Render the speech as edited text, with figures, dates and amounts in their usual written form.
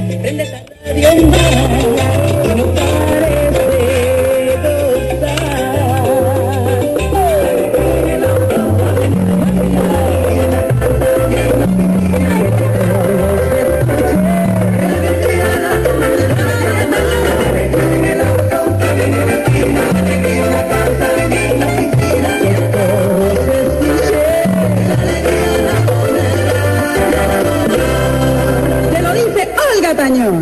Prende esta radio más, que no pares de Olga Tañón.